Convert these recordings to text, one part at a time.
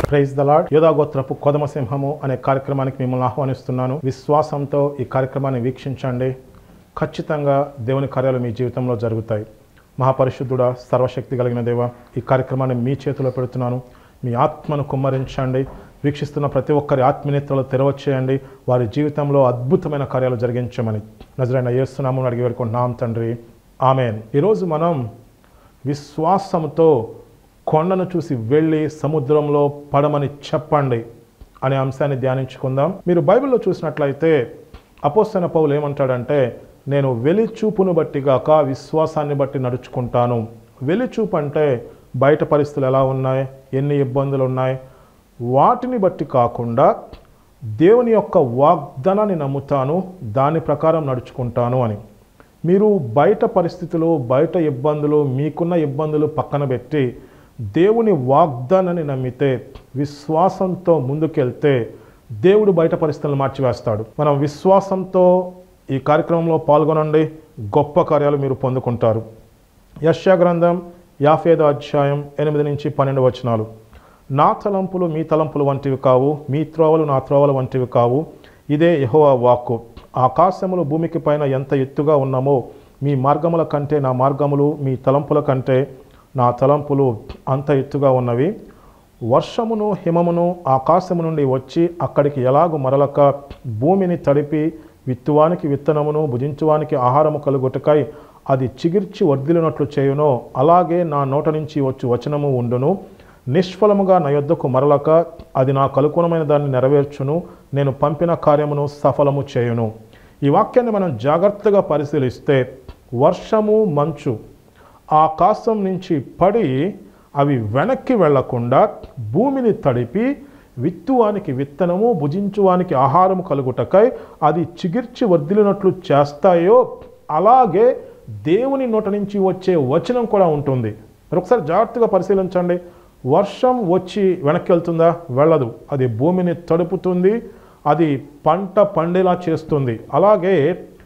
Praise the lord. యోధాగోత్రపు కొదమసింహము అనే కార్యక్రమానికి మిమ్మల్ని ఆహ్వానిస్తున్నాను. విశ్వాసంతో ఈ కార్యక్రమాన్ని వీక్షించండి. ఖచ్చితంగా దేవుని కార్యాలు మీ జీవితంలో జరుగుతాయి. మహాపరిశుద్ధుడా, సర్వశక్తి కలిగిన దేవ, ఈ కార్యక్రమాన్ని మీ చేతిలో పెడుతున్నాను. మీ ఆత్మను కుమ్మరించండి. వీక్షిస్తున్న ప్రతి ఒక్కరి ఆత్మనేత్రలు తెరవచేయండి. వారి జీవితంలో అద్భుతమైన కార్యాలు జరిగించమని నజరైన యేసు నామమున అడిగి వేడుకుంటున్నాం తండ్రి, ఆమేన్. ఈరోజు మనం విశ్వాసంతో కొండను చూసి వెళ్ళి సముద్రంలో పడమని చెప్పండి అనే అంశాన్ని ధ్యానించుకుందాం. మీరు బైబిల్లో చూసినట్లయితే అపోస్తలుడైన పౌలు ఏమంటాడంటే, నేను వెలిచూపును బట్టి గాక విశ్వాసాన్ని బట్టి నడుచుకుంటాను. వెలిచూపు అంటే బయట పరిస్థితులు ఎలా ఉన్నాయి, ఎన్ని ఇబ్బందులు ఉన్నాయి, వాటిని బట్టి కాకుండా దేవుని యొక్క వాగ్దానాన్ని నమ్ముతాను, దాని ప్రకారం నడుచుకుంటాను అని. మీరు బయట పరిస్థితులు, బయట ఇబ్బందులు, మీకున్న ఇబ్బందులు పక్కన పెట్టి దేవుని వాగ్దానాన్ని నమ్మితే, విశ్వాసంతో ముందుకెళ్తే దేవుడు బయట పరిస్థితులను మార్చివేస్తాడు. మనం విశ్వాసంతో ఈ కార్యక్రమంలో పాల్గొనండి, గొప్ప కార్యాలు మీరు పొందుకుంటారు. యెషయా గ్రంథం 55వ అధ్యాయం 8 నుంచి 12 వచనాలు. నా తలంపులు మీ తలంపులు వంటివి కావు, మీ త్రోవలు నా త్రోవలు వంటివి కావు, ఇదే యెహోవా వాక్కు. ఆకాశములు భూమికి పైన ఎంత ఎత్తుగా ఉన్నామో, మీ మార్గముల కంటే నా మార్గములు, మీ తలంపుల కంటే నా తలంపులు అంత ఎత్తుగా ఉన్నవి. వర్షమును హిమమును ఆకాశము నుండి వచ్చి అక్కడికి ఎలాగు మరలక, భూమిని తడిపి విత్తువానికి విత్తనమును భుజించువానికి ఆహారము కలుగుటకై అది చిగిర్చి వర్ధిల్లినట్లు చేయునో, అలాగే నా నోట నుంచి వచ్చు వచనము ఉండును. నిష్ఫలముగా నా యొద్దకు మరలక, అది నాకు అనుకూలమైన దాన్ని నెరవేర్చును. నేను పంపిన కార్యమును సఫలము చేయును. ఈ వాక్యాన్ని మనం జాగ్రత్తగా పరిశీలిస్తే, వర్షము మంచు ఆకాశం నుంచి పడి అవి వెనక్కి వెళ్లకుండా భూమిని తడిపి విత్తువానికి విత్తనము భుజించువానికి ఆహారము కలుగుటకై అది చిగిర్చి వర్ధిల్లినట్లు చేస్తాయో, అలాగే దేవుని నోట నుంచి వచ్చే వచనం కూడా ఉంటుంది. ఒకసారి జాగ్రత్తగా పరిశీలించండి. వర్షం వచ్చి వెనక్కి వెళ్తుందా? వెళ్ళదు. అది భూమిని తడుపుతుంది, అది పంట పండేలా చేస్తుంది. అలాగే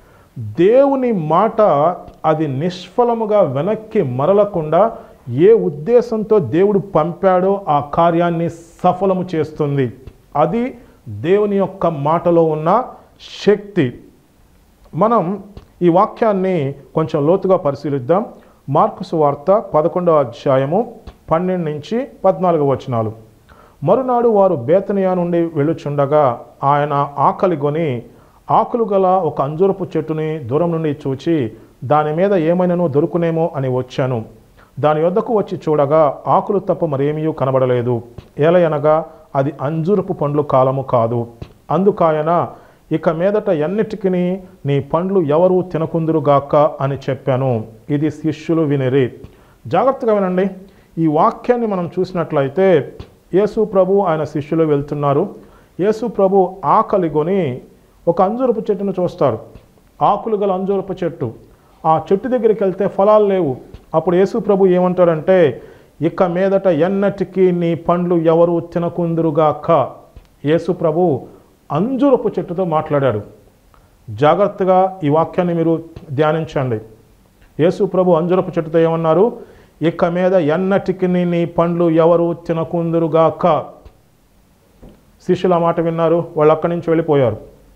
దేవుని మాట అది నిష్ఫలముగా వెనక్కి మరలకుండా ఏ ఉద్దేశంతో దేవుడు పంపాడో ఆ కార్యాన్ని సఫలము చేస్తుంది. అది దేవుని యొక్క మాటలో ఉన్న శక్తి. మనం ఈ వాక్యాన్ని కొంచెం లోతుగా పరిశీలిద్దాం. మార్కు సువార్త 11వ అధ్యాయము 12 నుంచి 14 వచనాలు. మరునాడు వారు బేతనియా నుండి వెళ్ళుచుండగా ఆయన ఆకలిగొని ఆకులు గల ఒక అంజూరపు చెట్టుని దూరం నుండి చూచి, దాని మీద ఏమైనానో దొరుకునేమో అని వచ్చాను. దాని యొద్దకు వచ్చి చూడగా ఆకులు తప్ప మరేమీ కనబడలేదు. ఏలయనగా అది అంజూరపు పండ్లు కాలము కాదు. అందుకాయన, ఇక మీదట ఎన్నిటికి నీ పండ్లు ఎవరు తినకుందురుగాక అని చెప్పాను. ఇది శిష్యులు వినిరి. జాగ్రత్తగా వినండి. ఈ వాక్యాన్ని మనం చూసినట్లయితే, యేసు ప్రభు ఆయన శిష్యులు వెళ్తున్నారు. యేసు ప్రభు ఆకలిగొని ఒక అంజూరపు చెట్టును చూస్తారు. ఆకులు గల అంజూరపు చెట్టు. ఆ చెట్టు దగ్గరికి వెళ్తే ఫలాలు లేవు. అప్పుడు యేసు ప్రభు ఏమంటాడంటే, ఇక మీదట ఎన్నటికీ నీ పండ్లు ఎవరు తినకుందురుగాక. యేసు ప్రభు అంజూరపు చెట్టుతో మాట్లాడాడు. జాగ్రత్తగా ఈ వాక్యాన్ని మీరు ధ్యానించండి. యేసు ప్రభు అంజూరపు చెట్టుతో ఏమన్నారు? ఇక మీద ఎన్నటికి నీ పండ్లు ఎవరు తినకుందురుగాక. శిష్యులు ఆ మాట విన్నారు. వాళ్ళు అక్కడి నుంచి వెళ్ళిపోయారు.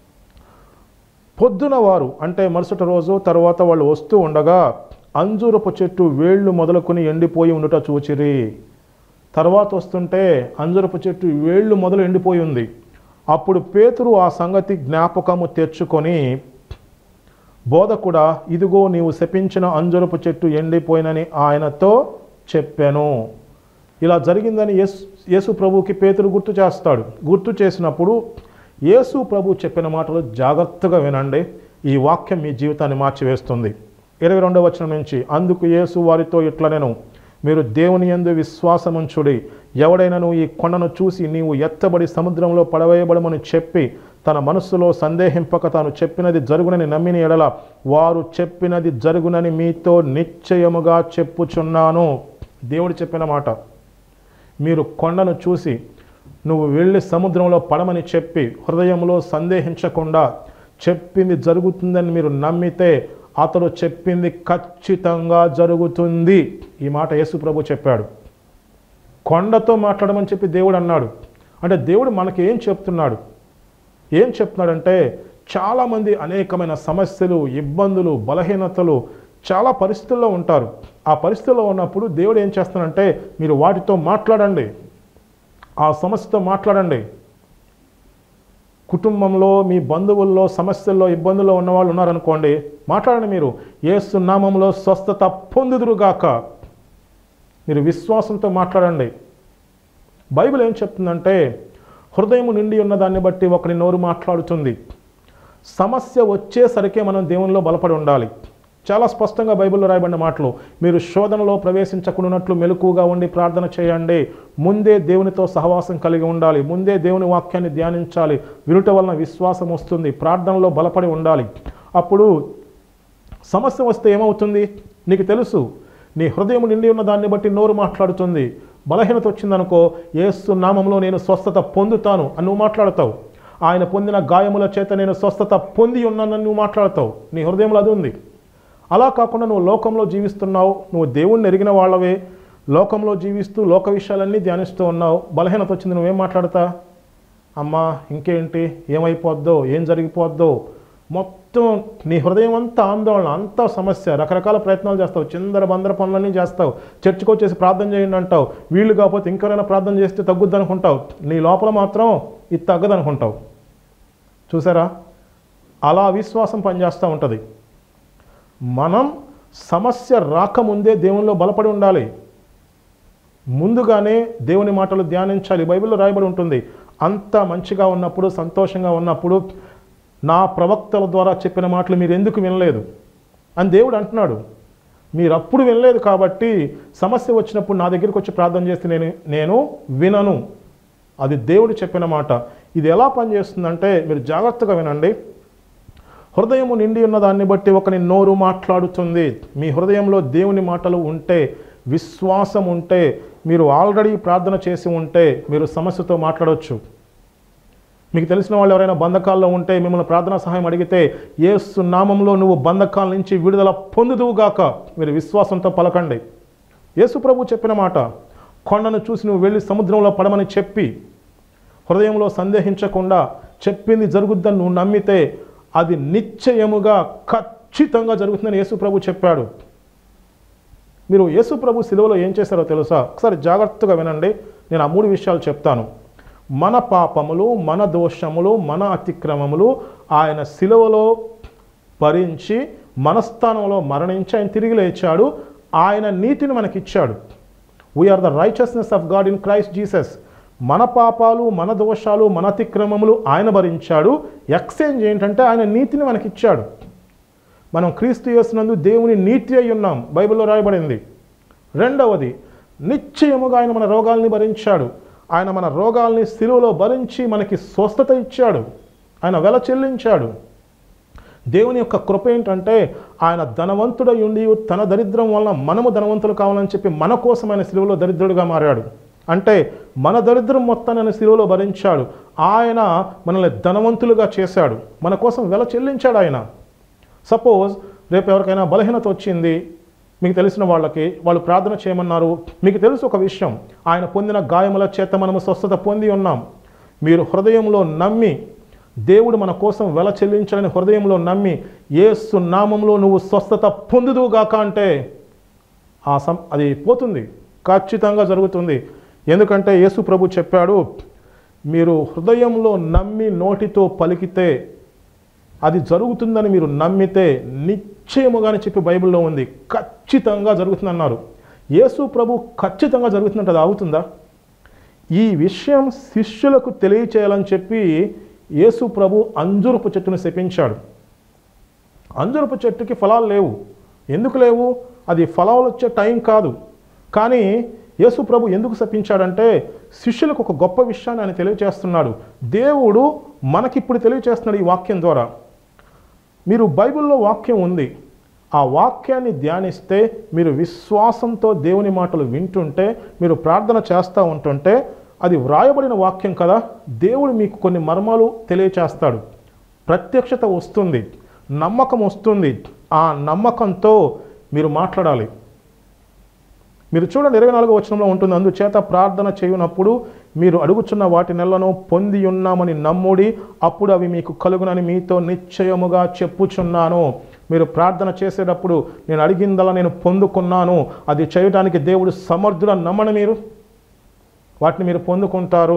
పొద్దున వారు, అంటే మరుసటి రోజు తర్వాత వాళ్ళు వస్తూ ఉండగా అంజూరపు చెట్టు వేళ్ళు మొదలుకొని ఎండిపోయి ఉండుట చూచిరి. తర్వాత వస్తుంటే అంజూరపు చెట్టు వేళ్ళు మొదలు ఎండిపోయి ఉంది. అప్పుడు పేతురు ఆ సంగతి జ్ఞాపకము తెచ్చుకొని, బోధకుడా, ఇదిగో నీవు శపించిన అంజూరపు చెట్టు ఎండిపోయినని ఆయనతో చెప్పాను. ఇలా జరిగిందని యేసు ప్రభువుకి పేతురు గుర్తు చేస్తాడు. గుర్తు చేసినప్పుడు యేసు ప్రభు చెప్పిన మాటలు జాగ్రత్తగా వినండి. ఈ వాక్యం మీ జీవితాన్ని మార్చివేస్తుంది. 22వ వచనం నుంచి, అందుకు యేసు వారితో ఇట్లనెను, మీరు దేవుని యందు విశ్వాసముంచుడి. ఎవడైనను ఈ కొండను చూసి నీవు ఎత్తబడి సముద్రంలో పడవేయబడమని చెప్పి తన మనస్సులో సందేహింపక తాను చెప్పినది జరుగునని నమ్మిన ఎడల వారు చెప్పినది జరుగునని మీతో నిశ్చయముగా చెప్పుచున్నాను. దేవుడు చెప్పిన మాట. మీరు కొండను చూసి నువ్వు వెళ్ళి సముద్రంలో పడమని చెప్పి హృదయంలో సందేహించకుండా చెప్పింది జరుగుతుందని మీరు నమ్మితే అతడు చెప్పింది ఖచ్చితంగా జరుగుతుంది. ఈ మాట యేసు ప్రభు చెప్పాడు. కొండతో మాట్లాడమని చెప్పి దేవుడు అన్నాడు. అంటే దేవుడు మనకి ఏం చెప్తున్నాడు? ఏం చెప్తున్నాడంటే చాలామంది అనేకమైన సమస్యలు, ఇబ్బందులు, బలహీనతలు, చాలా పరిస్థితుల్లో ఉంటారు. ఆ పరిస్థితుల్లో ఉన్నప్పుడు దేవుడు ఏం చేస్తానంటే మీరు వాటితో మాట్లాడండి, ఆ సమస్యతో మాట్లాడండి. కుటుంబంలో, మీ బంధువుల్లో సమస్యల్లో, ఇబ్బందుల్లో ఉన్నవాళ్ళు ఉన్నారనుకోండి, మాట్లాడండి. మీరు యేసు నామములో స్వస్థత పొందుదురుగాక. మీరు విశ్వాసంతో మాట్లాడండి. బైబిల్ ఏం చెప్తుందంటే హృదయం నిండి ఉన్న దాన్ని బట్టి ఒకరి నోరు మాట్లాడుతుంది. సమస్య వచ్చేసరికే మనం దేవునిలో బలపడి ఉండాలి. చాలా స్పష్టంగా బైబిల్లో రాయబడిన మాటలు, మీరు శోధనలో ప్రవేశించకున్నట్లు మెలకువగా ఉండి ప్రార్థన చేయండి. ముందే దేవునితో సహవాసం కలిగి ఉండాలి. ముందే దేవుని వాక్యాన్ని ధ్యానించాలి. వినుట వలన విశ్వాసం వస్తుంది. ప్రార్థనలో బలపడి ఉండాలి. అప్పుడు సమస్య వస్తే ఏమవుతుంది నీకు తెలుసు. నీ హృదయం నిండి ఉన్న దాన్ని బట్టి నోరు మాట్లాడుతుంది. బలహీనత వచ్చిందనుకో, యేసు నామంలో నేను స్వస్థత పొందుతాను అని నువ్వు మాట్లాడతావు. ఆయన పొందిన గాయముల చేత నేను స్వస్థత పొంది ఉన్నానని నువ్వు మాట్లాడతావు. నీ హృదయంలో అది ఉంది. అలా కాకుండా నువ్వు లోకంలో జీవిస్తున్నావు, నువ్వు దేవుణ్ణి ఎరిగిన వాళ్ళవే, లోకంలో జీవిస్తూ లోక విషయాలన్నీ ధ్యానిస్తూ ఉన్నావు. బలహీనత వచ్చింది, నువ్వేం మాట్లాడతా? అమ్మా ఇంకేంటి, ఏమైపోద్దో, ఏం జరిగిపోద్దో, మొత్తం నీ హృదయం అంతా ఆందోళన, అంతా సమస్య. రకరకాల ప్రయత్నాలు చేస్తావు, చిందర బందర పనులన్నీ చేస్తావు. చర్చికి వచ్చేసి ప్రార్థన చేయండి అంటావు. వీళ్ళు కాకపోతే ఇంకెవరైనా ప్రార్థన చేస్తే తగ్గుద్ది అనుకుంటావు. నీ లోపల మాత్రం ఇది తగ్గదనుకుంటావు. చూసారా, అలా విశ్వాసం పనిచేస్తూ ఉంటుంది. మనం సమస్య రాకముందే దేవునిలో బలపడి ఉండాలి. ముందుగానే దేవుని మాటలు ధ్యానించాలి. బైబిల్లో రాయబడి ఉంటుంది, అంతా మంచిగా ఉన్నప్పుడు, సంతోషంగా ఉన్నప్పుడు నా ప్రవక్తల ద్వారా చెప్పిన మాటలు మీరు ఎందుకు వినలేదు అని దేవుడు అంటున్నాడు. మీరు అప్పుడు వినలేదు కాబట్టి సమస్య వచ్చినప్పుడు నా దగ్గరికి వచ్చి ప్రార్థన చేస్తే నేను వినను. అది దేవుడు చెప్పిన మాట. ఇది ఎలా పనిచేస్తుందంటే మీరు జాగ్రత్తగా వినండి. హృదయము నిండి ఉన్న దాన్ని బట్టి ఒకని నోరు మాట్లాడుతుంది. మీ హృదయంలో దేవుని మాటలు ఉంటే, విశ్వాసం ఉంటే, మీరు ఆల్రెడీ ప్రార్థన చేసి ఉంటే మీరు సమస్యతో మాట్లాడవచ్చు. మీకు తెలిసిన వాళ్ళు ఎవరైనా బంధకాల్లో ఉంటే మిమ్మల్ని ప్రార్థనా సహాయం అడిగితే యేసు నామంలో నువ్వు బంధకాల నుంచి విడుదల పొందుదువుగాక మీరు విశ్వాసంతో పలకండి. యేసు ప్రభు చెప్పిన మాట, కొండను చూసి నువ్వు వెళ్ళి సముద్రంలో పడమని చెప్పి హృదయంలో సందేహించకుండా చెప్పింది జరుగుద్దని నువ్వు నమ్మితే అది నిశ్చయముగా ఖచ్చితంగా జరుగుతుందని యేసు ప్రభు చెప్పాడు. మీరు యేసు ప్రభు సిలువలో ఏం చేశారో తెలుసా? ఒకసారి జాగ్రత్తగా వినండి. నేను ఆ 3 విషయాలు చెప్తాను. మన పాపములు, మన దోషములు, మన అతిక్రమములు ఆయన సిలువలో భరించి మన స్థానంలో మరణించి ఆయన తిరిగి లేచాడు. ఆయన నీతిని మనకిచ్చాడు. We are the righteousness of God in Christ Jesus. మన పాపాలు, మన దోషాలు, మన అతిక్రమములు ఆయన భరించాడు. ఎక్స్చేంజ్ ఏంటంటే ఆయన నీతిని మనకిచ్చాడు. మనం క్రీస్తు యేసునందు దేవుని నీతి అయి ఉన్నాం, బైబిల్లో రాయబడింది. రెండవది, నిశ్చయముగా ఆయన మన రోగాల్ని భరించాడు. ఆయన మన రోగాల్ని సిలువలో భరించి మనకి స్వస్థత ఇచ్చాడు. ఆయన వెల చెల్లించాడు. దేవుని యొక్క కృప ఏంటంటే ఆయన ధనవంతుడై ఉండి తన దరిద్రం వలన మనము ధనవంతులు కావాలని చెప్పి మన కోసం ఆయన సిలువలో దరిద్రుడిగా మారాడు. అంటే మన దరిద్రం మొత్తాన్ని ఆయన సిలువలో భరించాడు. ఆయన మనల్ని ధనవంతులుగా చేశాడు. మన కోసం వెల చెల్లించాడు ఆయన. సపోజ్ రేపు ఎవరికైనా బలహీనత వచ్చింది, మీకు తెలిసిన వాళ్ళకి, వాళ్ళు ప్రార్థన చేయమన్నారు. మీకు తెలుసు ఒక విషయం, ఆయన పొందిన గాయముల చేత మనము స్వస్థత పొంది ఉన్నాం. మీరు హృదయంలో నమ్మి, దేవుడు మన కోసం వెల చెల్లించాలని హృదయంలో నమ్మి యేసు నామంలో నువ్వు స్వస్థత పొందుదువుగాక అంటే అది పోతుంది, ఖచ్చితంగా జరుగుతుంది. ఎందుకంటే యేసు ప్రభు చెప్పాడు, మీరు హృదయంలో నమ్మి నోటితో పలికితే అది జరుగుతుందని మీరు నమ్మితే నిశ్చయముగానే చెప్పి బైబిల్లో ఉంది, ఖచ్చితంగా జరుగుతుందన్నారు. యేసు ప్రభు ఖచ్చితంగా జరుగుతుందంటే అది అవుతుందా? ఈ విషయం శిష్యులకు తెలియచేయాలని చెప్పి యేసు ప్రభు అంజూరపు చెట్టును శపించాడు. అంజూరపు చెట్టుకి ఫలాలు లేవు. ఎందుకు లేవు? అది ఫలాలు వచ్చే టైం కాదు. కానీ యేసు ప్రభు ఎందుకు శపించాడంటే శిష్యులకు ఒక గొప్ప విషయాన్ని ఆయన తెలియచేస్తున్నాడు. దేవుడు మనకిప్పుడు తెలియచేస్తున్నాడు ఈ వాక్యం ద్వారా. మీరు బైబిల్లో వాక్యం ఉంది, ఆ వాక్యాన్ని ధ్యానిస్తే, మీరు విశ్వాసంతో దేవుని మాటలు వింటుంటే, మీరు ప్రార్థన చేస్తూ ఉంటుంటే, అది వ్రాయబడిన వాక్యం కదా, దేవుడు మీకు కొన్ని మర్మాలు తెలియచేస్తాడు. ప్రత్యక్షత వస్తుంది, నమ్మకం వస్తుంది. ఆ నమ్మకంతో మీరు మాట్లాడాలి. మీరు చూడండి 24వ వచనంలో ఉంటుంది, అందుచేత ప్రార్థన చేయునప్పుడు మీరు అడుగుచున్న వాటి నెలను పొంది ఉన్నామని నమ్ముడి, అప్పుడు అవి మీకు కలుగునని మీతో నిశ్చయముగా చెప్పుచున్నాను. మీరు ప్రార్థన చేసేటప్పుడు నేను అడిగిందలా నేను పొందుకున్నాను, అది చేయడానికి దేవుడు సమర్థుడని నమ్మని మీరు వాటిని మీరు పొందుకుంటారు.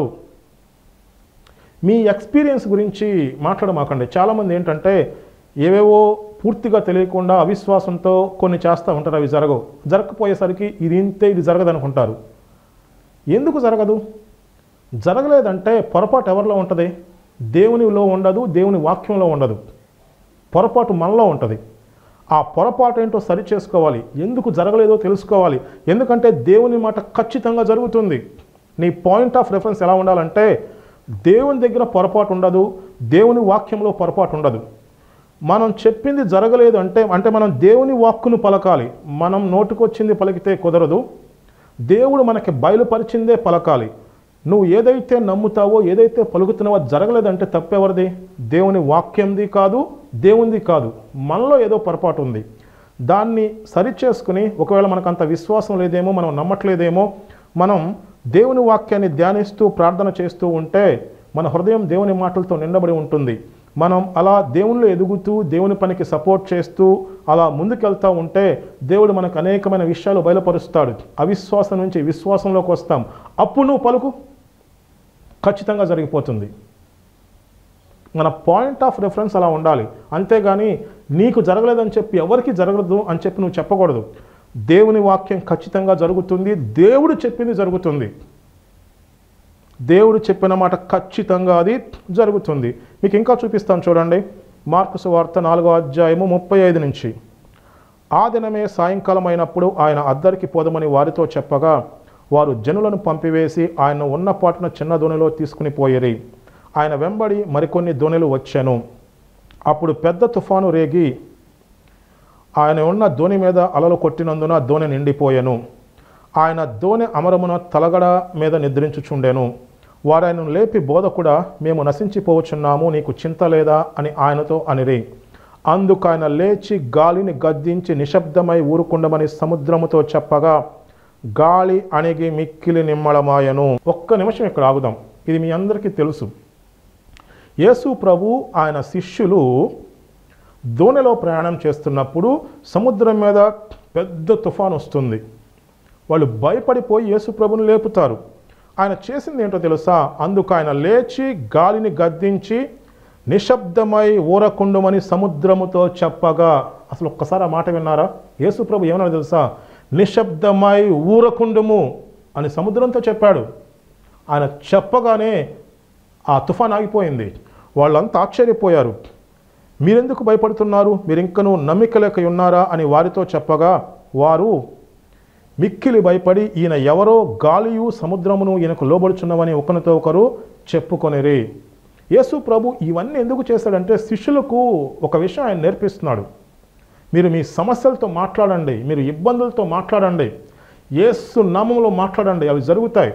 మీ ఎక్స్పీరియన్స్ గురించి మాట్లాడమాకండి. చాలామంది ఏంటంటే ఏవేవో పూర్తిగా తెలియకుండా అవిశ్వాసంతో కొన్ని చేస్తూ ఉంటారు, అవి జరగకపోయేసరికి ఇది ఇంతే, ఇది జరగదు అనుకుంటారు. ఎందుకు జరగదు? జరగలేదంటే పొరపాటు ఎవరిలో ఉంటుంది? దేవునిలో ఉండదు, దేవుని వాక్యంలో ఉండదు. పొరపాటు మనలో ఉంటుంది. ఆ పొరపాటు ఏంటో సరి చేసుకోవాలి. ఎందుకు జరగలేదో తెలుసుకోవాలి. ఎందుకంటే దేవుని మాట ఖచ్చితంగా జరుగుతుంది. నీ పాయింట్ ఆఫ్ రెఫరెన్స్ ఎలా ఉండాలంటే దేవుని దగ్గర పొరపాటు ఉండదు, దేవుని వాక్యంలో పొరపాటు ఉండదు. మనం చెప్పింది జరగలేదు అంటే మనం దేవుని వాక్కును పలకాలి. మనం నోటికొచ్చింది పలికితే కుదరదు. దేవుడు మనకి బయలుపరిచిందే పలకాలి. నువ్వు ఏదైతే నమ్ముతావో, ఏదైతే పలుకుతున్నావో జరగలేదంటే తప్పెవరిది? దేవుని వాక్యంది కాదు, దేవునిది కాదు. మనలో ఏదో పొరపాటు ఉంది. దాన్ని సరిచేసుకుని, ఒకవేళ మనకు అంత విశ్వాసం లేదేమో, మనం నమ్మట్లేదేమో, మనం దేవుని వాక్యాన్ని ధ్యానిస్తూ ప్రార్థన చేస్తూ ఉంటే మన హృదయం దేవుని మాటలతో నిండబడి ఉంటుంది. మనం అలా దేవునిలో ఎదుగుతూ దేవుని పనికి సపోర్ట్ చేస్తూ అలా ముందుకెళ్తూ ఉంటే దేవుడు మనకు అనేకమైన విషయాలు బయలుపరుస్తాడు. అవిశ్వాసం నుంచి విశ్వాసంలోకి వస్తాం. అప్పుడు నువ్వు పలుకు, ఖచ్చితంగా జరిగిపోతుంది. మన పాయింట్ ఆఫ్ రెఫరెన్స్ అలా ఉండాలి. అంతేగాని నీకు జరగలేదని చెప్పి ఎవరికి జరగదు అని చెప్పి నువ్వు చెప్పకూడదు. దేవుని వాక్యం ఖచ్చితంగా జరుగుతుంది. దేవుడు చెప్పింది జరుగుతుంది. దేవుడు చెప్పిన మాట ఖచ్చితంగా అది జరుగుతుంది. మీకు ఇంకా చూపిస్తాను చూడండి. మార్కు సువార్త 4వ అధ్యాయము 35 నుంచి. ఆ దినమే సాయంకాలం అయినప్పుడు ఆయన అద్దరికి పోదమని వారితో చెప్పగా వారు జనులను పంపివేసి ఆయన ఉన్న పాటున చిన్న దోణిలో తీసుకుని పోయిరి. ఆయన వెంబడి మరికొన్ని దోణిలు వచ్చాను. అప్పుడు పెద్ద తుఫాను రేగి ఆయన ఉన్న దోణి మీద అలలు కొట్టినందున దోణి నిండిపోయాను. ఆయన దోణి అమరమున తలగడ మీద నిద్రించుచుండెను. వారాయను లేపి, బోధకుడా, మేము నశించిపోవచ్చున్నాము, నీకు చింత లేదా అని ఆయనతో అనిరి. అందుకు ఆయన లేచి గాలిని గద్దించి నిశ్శబ్దమై ఊరుకుండమని సముద్రముతో చెప్పగా గాలి అణిగి మిక్కిలి నిమ్మళమాయను. ఒక్క నిమిషం ఇక్కడ ఆగుదాం. ఇది మీ అందరికీ తెలుసు. యేసు ప్రభు ఆయన శిష్యులు దోణిలో ప్రయాణం చేస్తున్నప్పుడు సముద్రం మీద పెద్ద తుఫాను వస్తుంది. వాళ్ళు భయపడిపోయి యేసు ప్రభుని లేపుతారు. ఆయన చేసింది ఏంటో తెలుసా? అందుకు ఆయన లేచి గాలిని గద్దించి నిశ్శబ్దమై ఊరకుండుమని సముద్రముతో చెప్పగా, అసలు ఒక్కసారి ఆ మాట విన్నారా? యేసు ప్రభు ఏమన్నా తెలుసా? నిశ్శబ్దమై ఊరకుండుము అని సముద్రంతో చెప్పాడు. ఆయన చెప్పగానే ఆ తుఫాన్ ఆగిపోయింది. వాళ్ళంతా ఆశ్చర్యపోయారు. మీరెందుకు భయపడుతున్నారు? మీరు ఇంకనూ నమ్మిక లేక ఉన్నారా అని వారితో చెప్పగా వారు మిక్కిలి భయపడి ఈయన ఎవరో, గాలియు సముద్రమును ఈయనకు లోబడుచున్నవని ఒకరితో ఒకరు చెప్పుకొనిరి. యేసు ప్రభు ఇవన్నీ ఎందుకు చేశాడంటే శిష్యులకు ఒక విషయం ఆయన నేర్పిస్తున్నాడు. మీరు మీ సమస్యలతో మాట్లాడండి, మీరు ఇబ్బందులతో మాట్లాడండి, యేసు నామములో మాట్లాడండి, అవి జరుగుతాయి.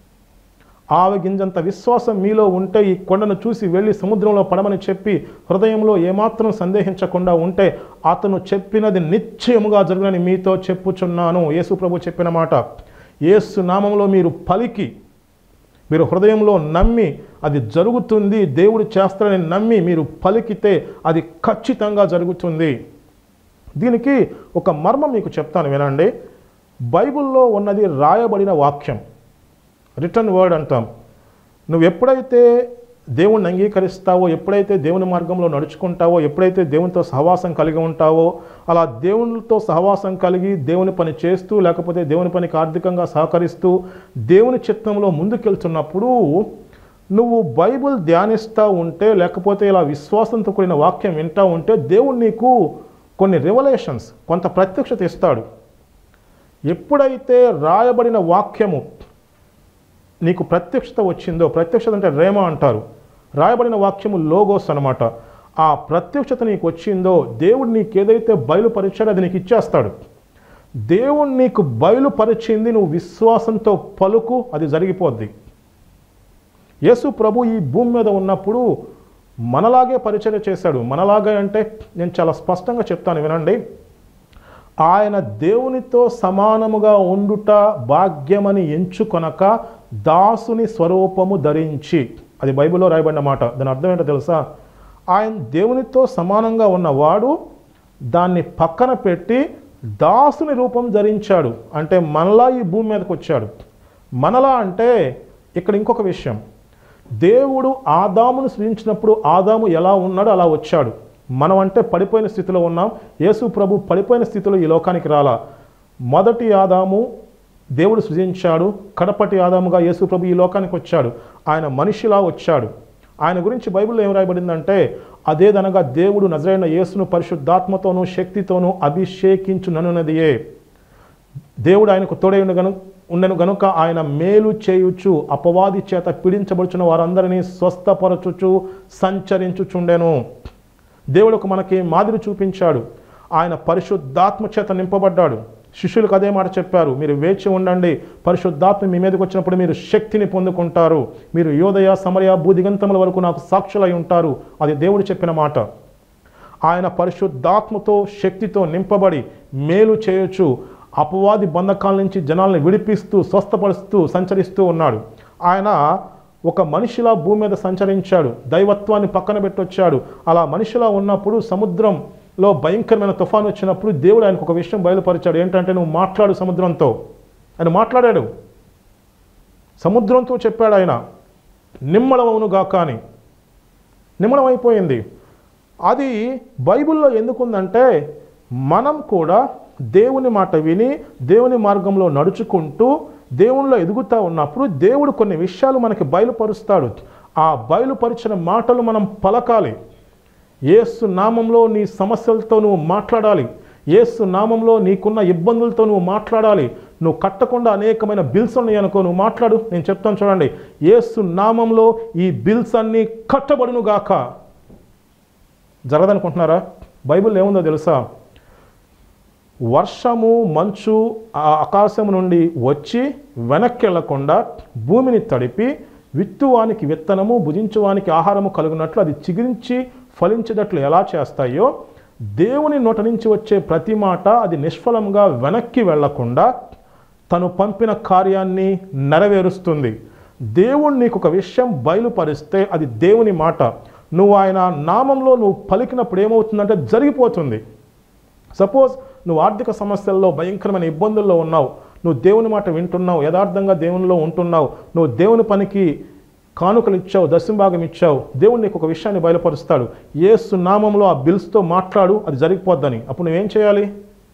ఆవగింజంత విశ్వాసం మీలో ఉంటే ఈ కొండను చూసి వెళ్ళి సముద్రంలో పడమని చెప్పి హృదయంలో ఏమాత్రం సందేహించకుండా ఉంటే అతను చెప్పినది నిశ్చయముగా జరుగునని మీతో చెప్పుచున్నాను. యేసు ప్రభు చెప్పిన మాట. యేసు నామంలో మీరు పలికి, మీరు హృదయంలో నమ్మి అది జరుగుతుంది, దేవుడు చేస్తాడని నమ్మి మీరు పలికితే అది ఖచ్చితంగా జరుగుతుంది. దీనికి ఒక మర్మం మీకు చెప్తాను, వినండి. బైబిల్లో ఉన్నది రాయబడిన వాక్యం, రిటర్న్ వర్డ్ అంటాం. నువ్వు ఎప్పుడైతే దేవుణ్ణి అంగీకరిస్తావో, ఎప్పుడైతే దేవుని మార్గంలో నడుచుకుంటావో, ఎప్పుడైతే దేవునితో సహవాసం కలిగి ఉంటావో, అలా దేవునితో సహవాసం కలిగి దేవుని పని చేస్తూ, లేకపోతే దేవుని పనికి ఆర్థికంగా సహకరిస్తూ దేవుని చిత్తంలో ముందుకెళ్తున్నప్పుడు నువ్వు బైబిల్ ధ్యానిస్తూ ఉంటే, లేకపోతే ఇలా విశ్వాసంతో కూడిన వాక్యం వింటూ ఉంటే దేవుడు నీకు కొన్ని రెవల్యూషన్స్, కొంత ప్రత్యక్షత ఇస్తాడు. ఎప్పుడైతే రాయబడిన వాక్యము నీకు ప్రత్యక్షత వచ్చిందో, ప్రత్యక్షత అంటే రేమా అంటారు, రాయబడిన వాక్యము లోగోస్ అనమాట. ఆ ప్రత్యక్షత నీకు వచ్చిందో దేవుడు నీకు ఏదైతే బయలుపరిచాడో అది నీకు ఇచ్చేస్తాడు. దేవుడు నీకు బయలుపరిచింది నువ్వు విశ్వాసంతో పలుకు, అది జరిగిపోద్ది. యేసు ప్రభు ఈ భూమి మీద ఉన్నప్పుడు మనలాగే పరిచర్య చేశాడు. మనలాగే అంటే నేను చాలా స్పష్టంగా చెప్తాను, వినండి. ఆయన దేవునితో సమానముగా ఉండుట భాగ్యమని ఎంచుకొనక దాసుని స్వరూపము ధరించి. అది బైబిల్లో రాయబడిన మాట. దాని అర్థం ఏంటో తెలుసా? ఆయన దేవునితో సమానంగా ఉన్నవాడు దాన్ని పక్కన పెట్టి దాసుని రూపం ధరించాడు. అంటే మనలా ఈ భూమి మీదకి వచ్చాడు. మనలా అంటే ఇక్కడ ఇంకొక విషయం, దేవుడు ఆదామును సృజించినప్పుడు ఆదాము ఎలా ఉన్నాడో అలా వచ్చాడు. మనం అంటే పడిపోయిన స్థితిలో ఉన్నాం. యేసు ప్రభు పడిపోయిన స్థితిలో ఈ లోకానికి రాలా. మొదటి ఆదాము దేవుడు సృజించాడు, కడపటి ఆదాముగా యేసు ప్రభు ఈ లోకానికి వచ్చాడు. ఆయన మనిషిలా వచ్చాడు. ఆయన గురించి బైబిల్లో ఏం రాయబడిందంటే, అదేదనగా దేవుడు నజరైన యేసును పరిశుద్ధాత్మతోనూ శక్తితోనూ అభిషేకించుననున్నదియే. దేవుడు ఆయనకు తోడై ఉండెను గనుక ఆయన మేలు చేయుచు అపవాది చేత పీడించబడుచున్న వారందరినీ స్వస్థపరచుచు సంచరించుచుండెను. దేవుడు మనకి మాదిరి చూపించాడు. ఆయన పరిశుద్ధాత్మ చేత నింపబడ్డాడు. శిష్యులకు అదే మాట చెప్పారు, మీరు వేచి ఉండండి, పరిశుద్ధాత్మ మీ మీదకి వచ్చినప్పుడు మీరు శక్తిని పొందుకుంటారు, మీరు యోదయ సమరయ భూదిగంతముల వరకు నాకు సాక్షులై ఉంటారు. అది దేవుడు చెప్పిన మాట. ఆయన పరిశుద్ధాత్మతో శక్తితో నింపబడి మేలు చేయొచ్చు అపవాది బంధకాల నుంచి జనాలను విడిపిస్తూ స్వస్థపరుస్తూ సంచరిస్తూ ఉన్నాడు. ఆయన ఒక మనిషిలా భూమి మీద సంచరించాడు, దైవత్వాన్ని పక్కన పెట్టొచ్చాడు. అలా మనిషిలా ఉన్నప్పుడు సముద్రంలో భయంకరమైన తుఫాను వచ్చినప్పుడు దేవుడు ఆయనకు ఒక విషయం బయలుపరిచాడు. ఏంటంటే, నువ్వు మాట్లాడు సముద్రంతో. ఆయన మాట్లాడాడు, సముద్రంతో చెప్పాడు ఆయన, నిమ్మళమవునుగాక అని. నిమ్మళమైపోయింది. అది బైబిల్లో ఎందుకుందంటే, మనం కూడా దేవుని మాట విని దేవుని మార్గంలో నడుచుకుంటూ దేవునిలో ఎదుగుతూ ఉన్నప్పుడు దేవుడు కొన్ని విషయాలు మనకి బయలుపరుస్తాడు. ఆ బయలుపరిచిన మాటలు మనం పలకాలి. యేసు నామంలో నీ సమస్యలతో నువ్వు మాట్లాడాలి. యేసు నామంలో నీకున్న ఇబ్బందులతో నువ్వు మాట్లాడాలి. నువ్వు కట్టకుండా అనేకమైన బిల్స్ ఉన్నాయి అనుకో, నువ్వు మాట్లాడు. నేను చెప్తాను చూడండి, యేసు నామంలో ఈ బిల్స్ అన్నీ కట్టబడునుగాక. జరగదనుకుంటున్నారా? బైబిల్ ఏముందో తెలుసా? వర్షము మంచు ఆకాశం నుండి వచ్చి వెనక్కి వెళ్లకుండా భూమిని తడిపి విత్తువానికి విత్తనము భుజించువానికి ఆహారము కలుగునట్లు అది చిగురించి ఫలించేటట్లు ఎలా చేస్తాయో, దేవుని నోట నుంచి వచ్చే ప్రతి మాట అది నిష్ఫలంగా వెనక్కి వెళ్లకుండా తను పంపిన కార్యాన్ని నెరవేరుస్తుంది. దేవుడు నీకు ఒక విషయం బయలుపరిస్తే అది దేవుని మాట. నువ్వు ఆయన నామంలో నువ్వు పలికినప్పుడు ఏమవుతుందంటే జరిగిపోతుంది. సపోజ్ నువ్వు ఆర్థిక సమస్యల్లో భయంకరమైన ఇబ్బందుల్లో ఉన్నావు, నువ్వు దేవుని మాట వింటున్నావు, యథార్థంగా దేవునిలో ఉంటున్నావు, నువ్వు దేవుని పనికి కానుకలు ఇచ్చావు, దశంభాగం ఇచ్చావు, దేవుడు నీకు ఒక విషయాన్ని బయలుపరుస్తాడు. యేసు నామంలో ఆ బిల్స్తో మాట్లాడు, అది జరిగిపోద్దని. అప్పుడు నువ్వేం చేయాలి?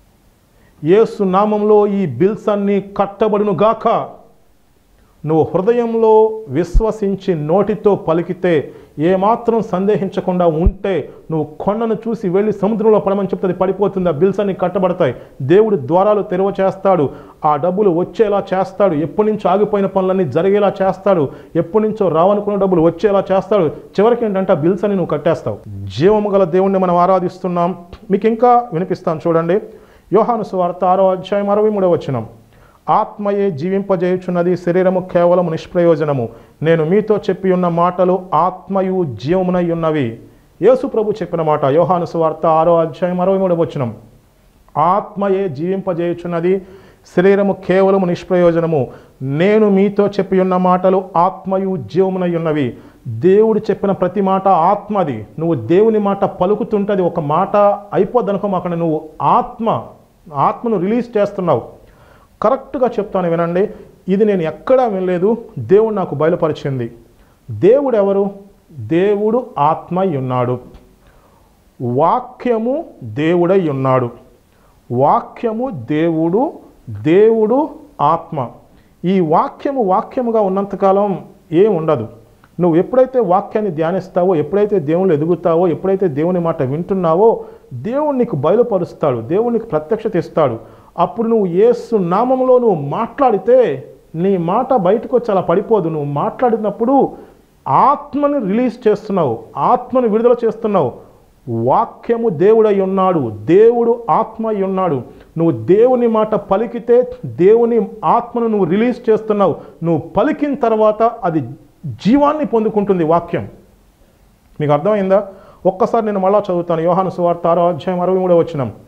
యేసు నామంలో ఈ బిల్స్ అన్నీ కట్టబడును గాక. నువ్వు హృదయంలో విశ్వసించి నోటితో పలికితే, ఏమాత్రం సందేహించకుండా ఉంటే, నువ్వు కొండను చూసి వెళ్ళి సముద్రంలో పడమని చెప్తే అది పడిపోతుంది. ఆ బిల్స్ అన్ని కట్టబడతాయి. దేవుడు ద్వారాలు తెరవ చేస్తాడు, ఆ డబ్బులు వచ్చేలా చేస్తాడు, ఎప్పటి నుంచో ఆగిపోయిన పనులన్నీ జరిగేలా చేస్తాడు, ఎప్పటి నుంచో రావనుకున్న డబ్బులు వచ్చేలా చేస్తాడు. చివరికి ఏంటంటే ఆ బిల్స్ అన్ని నువ్వు కట్టేస్తావు. జీవము గల దేవుణ్ణి మనం ఆరాధిస్తున్నాం. మీకు ఇంకా వినిపిస్తాను చూడండి. యోహాను సువార్త 6వ అధ్యాయం 63వ వచనం. ఆత్మయే జీవింపజేయుచున్నది, శరీరము కేవలము నిష్ప్రయోజనము. నేను మీతో చెప్పి ఉన్న మాటలు ఆత్మయు జీవమునై ఉన్నవి. యేసు ప్రభు చెప్పిన మాట. యోహాను సువార్త 6వ అధ్యాయం 63వ వచనం. ఆత్మయే జీవింపజేయుచున్నది, శరీరము కేవలము నిష్ప్రయోజనము. నేను మీతో చెప్పి ఉన్న మాటలు ఆత్మయు జీవమునై ఉన్నవి. దేవుడు చెప్పిన ప్రతి మాట ఆత్మది. నువ్వు దేవుని మాట పలుకుతుంటే అది ఒక మాట అయిపోద్దనుకో, అక్కడ నువ్వు ఆత్మను రిలీజ్ చేస్తున్నావు. కరెక్ట్గా చెప్తాను వినండి, ఇది నేను ఎక్కడా వినలేదు, దేవుడు నాకు బయలుపరిచింది. దేవుడు ఎవరు? దేవుడు ఆత్మ ఉన్నాడు. వాక్యము దేవుడై ఉన్నాడు. వాక్యము దేవుడు, దేవుడు ఆత్మ. ఈ వాక్యముగా ఉన్నంతకాలం ఏం ఉండదు. నువ్వు ఎప్పుడైతే వాక్యాన్ని ధ్యానిస్తావో, ఎప్పుడైతే దేవుళ్ళు ఎదుగుతావో, ఎప్పుడైతే దేవుని మాట వింటున్నావో, దేవుడు నీకు బయలుపరుస్తాడు, దేవుడు నీకు ప్రత్యక్షత ఇస్తాడు. అప్పుడు నువ్వు యేసు నామంలో నువ్వు మాట్లాడితే నీ మాట బయటకు వచ్చి అలా పడిపోదు. నువ్వు మాట్లాడినప్పుడు ఆత్మని రిలీజ్ చేస్తున్నావు, ఆత్మను విడుదల చేస్తున్నావు. వాక్యము దేవుడై ఉన్నాడు, దేవుడు ఆత్మ అయి ఉన్నాడు. నువ్వు దేవుని మాట పలికితే దేవుని ఆత్మను నువ్వు రిలీజ్ చేస్తున్నావు. నువ్వు పలికిన తర్వాత అది జీవాన్ని పొందుకుంటుంది వాక్యం. మీకు అర్థమైందా? ఒక్కసారి నేను మళ్ళా చదువుతాను. యోహాను సువార్త 6వ అధ్యాయం 63వ వచనం.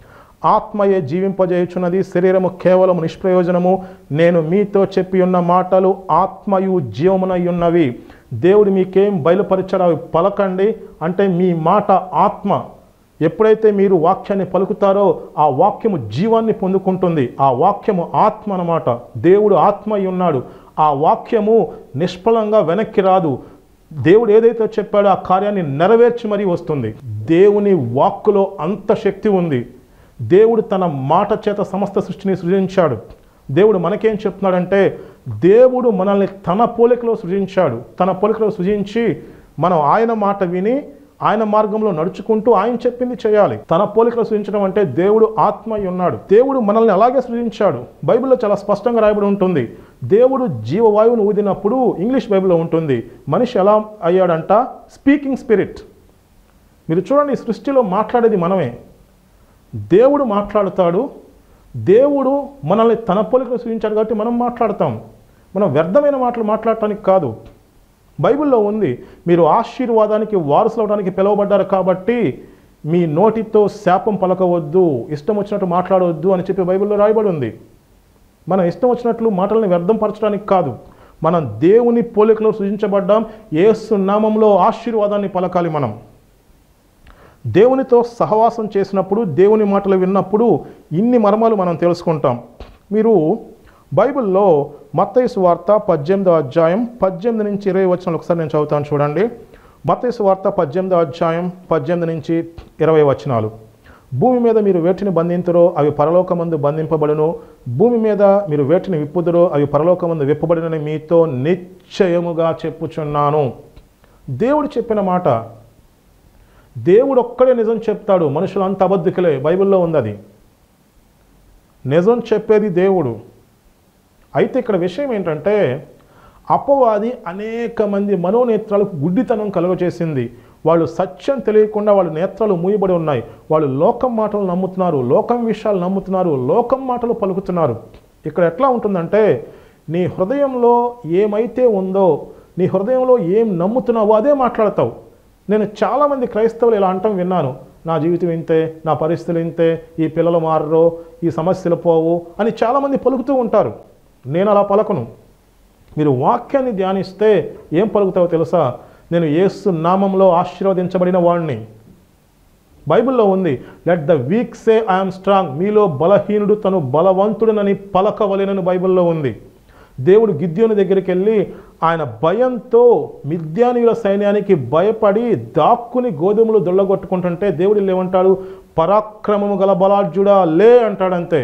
ఆత్మయే జీవింపజేయుచున్నది, శరీరము కేవలం నిష్ప్రయోజనము. నేను మీతో చెప్పి ఉన్న మాటలు ఆత్మయు జీవమునై ఉన్నవి. దేవుడు మీకేం బయలుపరిచాడో అవి పలకండి. అంటే మీ మాట ఆత్మ. ఎప్పుడైతే మీరు వాక్యాన్ని పలుకుతారో ఆ వాక్యము జీవాన్ని పొందుకుంటుంది. ఆ వాక్యము ఆత్మ అన్నమాట. దేవుడు ఆత్మ అయి ఉన్నాడు. ఆ వాక్యము నిష్ఫలంగా వెనక్కి రాదు. దేవుడు ఏదైతే చెప్పాడో ఆ కార్యాన్ని నెరవేర్చి మరీ వస్తుంది. దేవుని వాక్కులో అంత శక్తి ఉంది. దేవుడు తన మాట చేత సమస్త సృష్టిని సృజించాడు. దేవుడు మనకేం చెప్తున్నాడంటే, దేవుడు మనల్ని తన పోలికలో సృజించాడు. తన పోలికలో సృజించి మనం ఆయన మాట విని ఆయన మార్గంలో నడుచుకుంటూ ఆయన చెప్పింది చేయాలి. తన పోలికలో సృజించడం అంటే దేవుడు ఆత్మ అయి ఉన్నాడు. దేవుడు మనల్ని అలాగే సృజించాడు. బైబిల్లో చాలా స్పష్టంగా రాయబడి ఉంటుంది. దేవుడు జీవవాయువును ఊదినప్పుడు ఇంగ్లీష్ బైబిల్లో ఉంటుంది, మనిషి ఎలా అయ్యాడంట? Speaking spirit. మీరు చూడండి, సృష్టిలో మాట్లాడేది మనమే. దేవుడు మాట్లాడుతాడు. దేవుడు మనల్ని తన పోలికలో సృజించాడు కాబట్టి మనం మాట్లాడతాం. మనం వ్యర్థమైన మాటలు మాట్లాడటానికి కాదు. బైబిల్లో ఉంది, మీరు ఆశీర్వాదానికి వారసులు అవడానికి పిలువబడ్డారు కాబట్టి మీ నోటితో శాపం పలకవద్దు, ఇష్టం వచ్చినట్టు మాట్లాడవద్దు అని చెప్పి బైబిల్లో రాయబడి ఉంది. మనం ఇష్టం వచ్చినట్లు మాటలను వ్యర్థం పరచడానికి కాదు. మనం దేవుని పోలికలో సృజించబడ్డాం. యేసు నామంలో ఆశీర్వాదాన్ని పలకాలి. మనం దేవునితో సహవాసం చేసినప్పుడు, దేవుని మాటలు విన్నప్పుడు ఇన్ని మర్మాలు మనం తెలుసుకుంటాం. మీరు బైబిల్లో మత్తయి సువార్త 18వ అధ్యాయం 18 నుంచి 20 వచనాలు ఒకసారి నేను చదువుతాను చూడండి. మత్తయి సువార్త 18వ అధ్యాయం 18 నుంచి 20 వచనాలు. భూమి మీద మీరు వేటిని బంధింతురో అవి పరలోకమందు బంధింపబడును, భూమి మీద మీరు వేటిని విప్పుదురో అవి పరలోకమందు విప్పబడునని మీతో నిశ్చయముగా చెప్పుచున్నాను. దేవుడు చెప్పిన మాట. దేవుడు ఒక్కడే నిజం చెప్తాడు, మనుషులు అంత అబద్ధికులే. బైబిల్లో ఉంది అది. నిజం చెప్పేది దేవుడు. అయితే ఇక్కడ విషయం ఏంటంటే, అపవాది అనేక మంది మనోనేత్రాలకు గుడ్డితనం కలుగజేసింది. వాళ్ళు సత్యం తెలియకుండా వాళ్ళ నేత్రాలు మూయబడి ఉన్నాయి. వాళ్ళు లోకం మాటలు నమ్ముతున్నారు, లోకం విషయాలు నమ్ముతున్నారు, లోకం మాటలు పలుకుతున్నారు. ఇక్కడ ఎట్లా ఉంటుందంటే, నీ హృదయంలో ఏమైతే ఉందో, నీ హృదయంలో ఏం నమ్ముతున్నావో అదే మాట్లాడతావు. నేను చాలామంది క్రైస్తవులు ఇలా అంటాం విన్నాను, నా జీవితం ఇంతే, నా పరిస్థితులు ఇంతే, ఈ పిల్లలు మారరు, ఈ సమస్యలు పోవు అని చాలామంది పలుకుతూ ఉంటారు. నేను అలా పలకను. మీరు వాక్యాన్ని ధ్యానిస్తే ఏం పలుకుతావో తెలుసా? నేను యేసు నామంలో ఆశీర్వదించబడిన వాడిని. బైబిల్లో ఉంది, let the weak say I'm strong. మీలో బలహీనుడు తను బలవంతుడునని పలకవలెనని బైబిల్లో ఉంది. దేవుడు గిద్యోను దగ్గరికి వెళ్ళి ఆయన భయంతో మిద్యానీయుల సైన్యానికి భయపడి దాక్కుని గోధుమలు దొల్లగొట్టుకుంటుంటే దేవుడు ఏమంటాడు? పరాక్రమము గల బలాఢ్యుడా లే అంటాడంతే.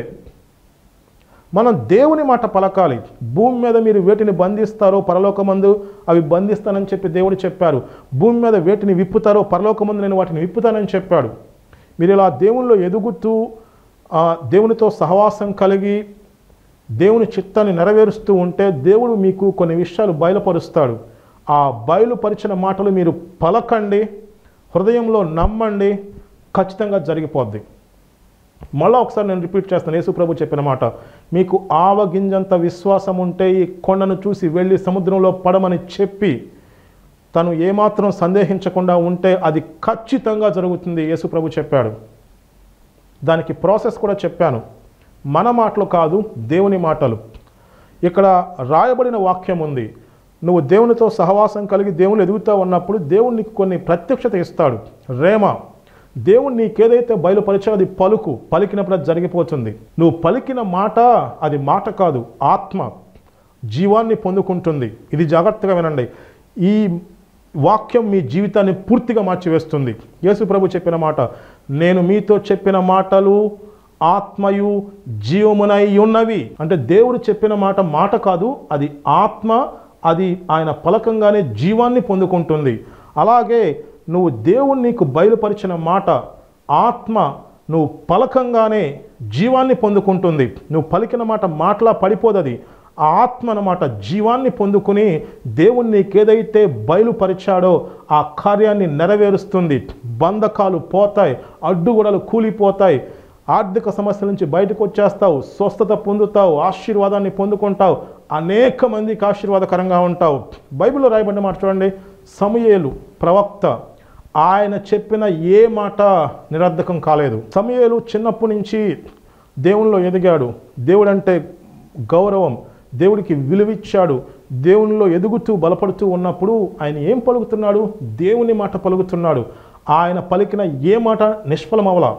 మనం దేవుని మాట పలకాలి. భూమి మీద మీరు వేటిని బంధిస్తారో పరలోకమందు అవి బంధిస్తానని చెప్పి దేవుడు చెప్పారు. భూమి మీద వేటిని విప్పుతారో పరలోకమందు నేను వాటిని విప్పుతానని చెప్పాడు. మీరు ఇలా దేవునిలో ఎదుగుతూ దేవునితో సహవాసం కలిగి దేవుని చిత్తాన్ని నెరవేరుస్తూ ఉంటే దేవుడు మీకు కొన్ని విషయాలు బయలుపరుస్తాడు. ఆ బయలుపరిచిన మాటలు మీరు పలకండి, హృదయంలో నమ్మండి, ఖచ్చితంగా జరిగిపోద్ది. మళ్ళీ ఒకసారి నేను రిపీట్ చేస్తాను. యేసు ప్రభు చెప్పిన మాట, మీకు ఆవగింజంత విశ్వాసం ఉంటే ఈ కొండను చూసి వెళ్ళి సముద్రంలో పడమని చెప్పి తను ఏమాత్రం సందేహించకుండా ఉంటే అది ఖచ్చితంగా జరుగుతుంది. యేసు ప్రభు చెప్పాడు. దానికి ప్రాసెస్ కూడా చెప్పాను. మన మాటలు కాదు, దేవుని మాటలు. ఇక్కడ రాయబడిన వాక్యం ఉంది. నువ్వు దేవునితో సహవాసం కలిగి దేవుని ఎదుగుతూ ఉన్నప్పుడు దేవుడు నీకు కొన్ని ప్రత్యక్షత ఇస్తాడు. రేమ, దేవుడు నీకేదైతే బయలుపరిచాడో అది పలుకు. పలికినప్పుడు అది జరిగిపోతుంది. నువ్వు పలికిన మాట అది మాట కాదు, ఆత్మ జీవాన్ని పొందుకుంటుంది. ఇది జాగ్రత్తగా వినండి. ఈ వాక్యం మీ జీవితాన్ని పూర్తిగా మార్చివేస్తుంది. యేసు ప్రభు చెప్పిన మాట, నేను మీతో చెప్పిన మాటలు ఆత్మయు జీవమునై ఉన్నవి. అంటే దేవుడు చెప్పిన మాట మాట కాదు, అది ఆత్మ. అది ఆయన పలకంగానే జీవాన్ని పొందుకుంటుంది. అలాగే నువ్వు దేవుడు నీకు బయలుపరిచిన మాట ఆత్మ, నువ్వు పలకంగానే జీవాన్ని పొందుకుంటుంది. నువ్వు పలికిన మాట మాటలా పడిపోదు. అది ఆ ఆత్మ అన్నమాట జీవాన్ని పొందుకుని దేవుడు నీకేదైతే బయలుపరిచాడో ఆ కార్యాన్ని నెరవేరుస్తుంది. బంధకాలు పోతాయి, అడ్డుగోడలు కూలిపోతాయి, ఆర్థిక సమస్యల నుంచి బయటకు వచ్చేస్తావు, స్వస్థత పొందుతావు, ఆశీర్వాదాన్ని పొందుకుంటావు, అనేక మందికి ఆశీర్వాదకరంగా ఉంటావు. బైబిల్లో రాయబడిన మాట చూడండి. సమూయేలు ప్రవక్త ఆయన చెప్పిన ఏ మాట నిరర్ధకం కాలేదు. సమూయేలు చిన్నప్పటి నుంచి దేవునిలో ఎదిగాడు. దేవుడంటే గౌరవం, దేవుడికి విలువిచ్చాడు. దేవునిలో ఎదుగుతూ బలపడుతూ ఉన్నప్పుడు ఆయన ఏం పలుకుతున్నాడు? దేవుని మాట పలుకుతున్నాడు. ఆయన పలికిన ఏ మాట నిష్ఫలమవలా.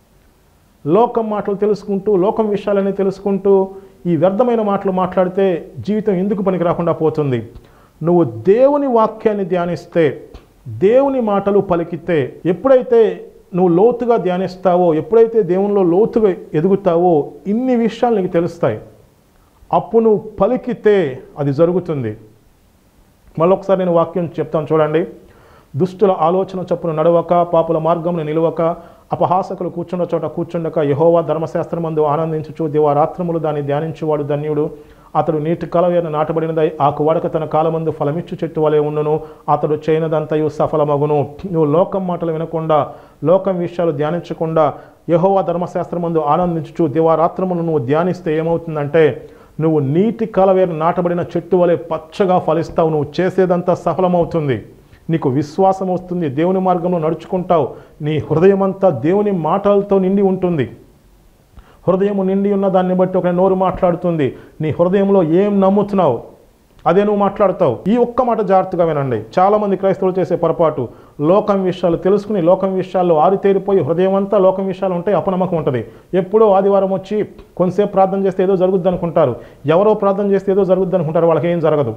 లోకం మాటలు తెలుసుకుంటూ, లోకం విషయాలని తెలుసుకుంటూ ఈ వ్యర్థమైన మాటలు మాట్లాడితే జీవితం ఎందుకు పనికి రాకుండా పోతుంది. నువ్వు దేవుని వాక్యాన్ని ధ్యానిస్తే, దేవుని మాటలు పలికితే, ఎప్పుడైతే నువ్వు లోతుగా ధ్యానిస్తావో, ఎప్పుడైతే దేవునిలో లోతుగా ఎదుగుతావో ఇన్ని విషయాలు నీకు తెలుస్తాయి. అప్పుడు నువ్వు పలికితే అది జరుగుతుంది. మళ్ళొకసారి నేను వాక్యం చెప్తాను చూడండి. దుష్టుల ఆలోచన చొప్పున నడవక, పాపుల మార్గంలో నిలవక, అపహాసకులు కూర్చున్న చోట కూర్చుండక, యెహోవా ధర్మశాస్త్రమందు ఆనందించుచు దివారాత్రములు దాన్ని ధ్యానించువాడు ధన్యుడు. అతడు నీటి కాలవేన నాటబడినదై ఆకు వాడక తన కాలమందు ఫలమిచ్చు చెట్టు వలె ఉండును. అతడు చేయనదంతయు సఫలమగును. నువ్వు లోకం మాటలు వినకుండా, లోకం విషయాలు ధ్యానించకుండా, యెహోవా ధర్మశాస్త్రమందు ఆనందించుచు దివారాత్రములు నువ్వు ధ్యానిస్తే ఏమవుతుందంటే, నువ్వు నీటి కాలవేన నాటబడిన చెట్టు వలె పచ్చగా ఫలిస్తావు. నువ్వు చేసేదంతా సఫలమవుతుంది. నీకు విశ్వాసం వస్తుంది. దేవుని మార్గంలో నడుచుకుంటావు. నీ హృదయమంతా దేవుని మాటలతో నిండి ఉంటుంది. హృదయము నిండి ఉన్న దాన్ని బట్టి ఒక నోరు మాట్లాడుతుంది. నీ హృదయంలో ఏం నమ్ముతున్నావు అదే నువ్వు మాట్లాడతావు. ఈ ఒక్క మాట జాగ్రత్తగా వినండి. చాలామంది క్రైస్తవులు చేసే పొరపాటు, లోకం విషయాలు తెలుసుకుని లోకం విషయాల్లో ఆరితేరిపోయి హృదయం అంతా లోకం విషయాలు ఉంటాయి, అపనమ్మకం ఉంటుంది. ఎప్పుడో ఆదివారం వచ్చి కొంతసేపు ప్రార్థన చేస్తే ఏదో జరుగుద్ది అనుకుంటారు. ఎవరో ప్రార్థన చేస్తే ఏదో జరుగుద్ది అనుకుంటారు. వాళ్ళకి ఏం జరగదు.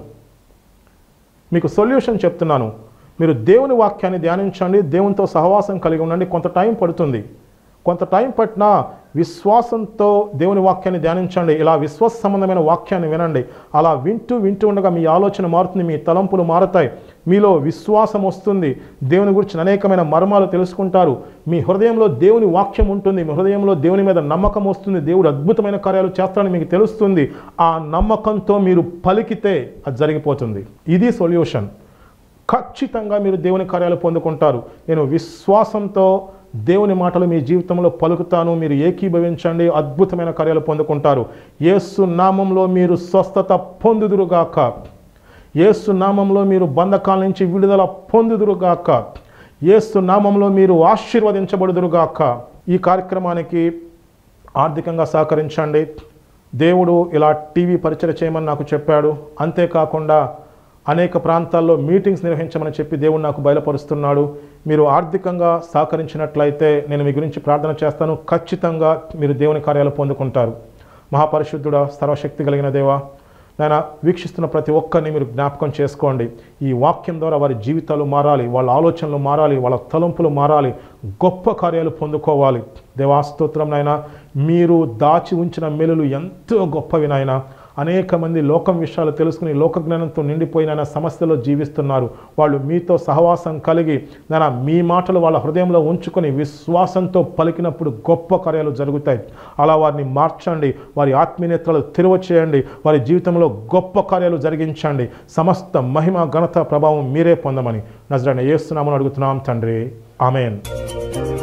మీకు సొల్యూషన్ చెప్తున్నాను. మీరు దేవుని వాక్యాన్ని ధ్యానించండి, దేవునితో సహవాసం కలిగి ఉండండి. కొంత టైం పడుతుంది. కొంత టైం పట్టినా విశ్వాసంతో దేవుని వాక్యాన్ని ధ్యానించండి. ఇలా విశ్వాస సంబంధమైన వాక్యాన్ని వినండి. అలా వింటూ ఉండగా మీ ఆలోచన మారుతుంది, మీ తలంపులు మారుతాయి, మీలో విశ్వాసం వస్తుంది. దేవుని గురించి అనేకమైన మర్మాలు తెలుసుకుంటారు. మీ హృదయంలో దేవుని వాక్యం ఉంటుంది. మీ హృదయంలో దేవుని మీద నమ్మకం వస్తుంది. దేవుడు అద్భుతమైన కార్యాలు చేస్తాడని మీకు తెలుస్తుంది. ఆ నమ్మకంతో మీరు పలికితే అది జరిగిపోతుంది. ఇది సొల్యూషన్. ఖచ్చితంగా మీరు దేవుని కార్యాలు పొందుకుంటారు. నేను విశ్వాసంతో దేవుని మాటలు మీ జీవితంలో పలుకుతాను. మీరు ఏకీభవించండి, అద్భుతమైన కార్యాలు పొందుకుంటారు. యేసు నామంలో మీరు స్వస్థత పొందుదురుగాక. యేసు నామంలో మీరు బంధకాల నుంచి విడుదల పొందుదురుగాక. యేసు నామంలో మీరు ఆశీర్వదించబడుదురుగాక. ఈ కార్యక్రమానికి ఆర్థికంగా సహకరించండి. దేవుడు ఇలా టీవీ పరిచయం చేయమని నాకు చెప్పాడు. అంతేకాకుండా అనేక ప్రాంతాల్లో మీటింగ్స్ నిర్వహించమని చెప్పి దేవుడు నాకు బయలుపరుస్తున్నాడు. మీరు ఆర్థికంగా సహకరించినట్లయితే నేను మీ గురించి ప్రార్థన చేస్తాను. ఖచ్చితంగా మీరు దేవుని కార్యాలు పొందుకుంటారు. మహాపరిశుద్ధుడా, సర్వశక్తి కలిగిన దేవా, నాయన వీక్షిస్తున్న ప్రతి ఒక్కరిని మీరు జ్ఞాపకం చేసుకోండి. ఈ వాక్యం ద్వారా వారి జీవితాలు మారాలి, వాళ్ళ ఆలోచనలు మారాలి, వాళ్ళ తలంపులు మారాలి, గొప్ప కార్యాలు పొందుకోవాలి. దేవా స్తోత్రం నాయన. మీరు దాచి ఉంచిన మేలులు ఎంతో గొప్పవి నాయన. అనేక మంది లోకం విషయాలు తెలుసుకుని లోకజ్ఞానంతో నిండిపోయిన సమస్యలో జీవిస్తున్నారు. వాళ్ళు మీతో సహవాసం కలిగి నాయన మీ మాటలు వాళ్ళ హృదయంలో ఉంచుకొని విశ్వాసంతో పలికినప్పుడు గొప్ప కార్యాలు జరుగుతాయి. అలా వారిని మార్చండి, వారి ఆత్మీయతలు తెరువ చేయండి, వారి జీవితంలో గొప్ప కార్యాలు జరిగించండి. సమస్త మహిమ ఘనత ప్రభావం మీరే పొందమని నజరేయుడైన యేసు నామమున అడుగుతున్నాం తండ్రి. ఆమేన్.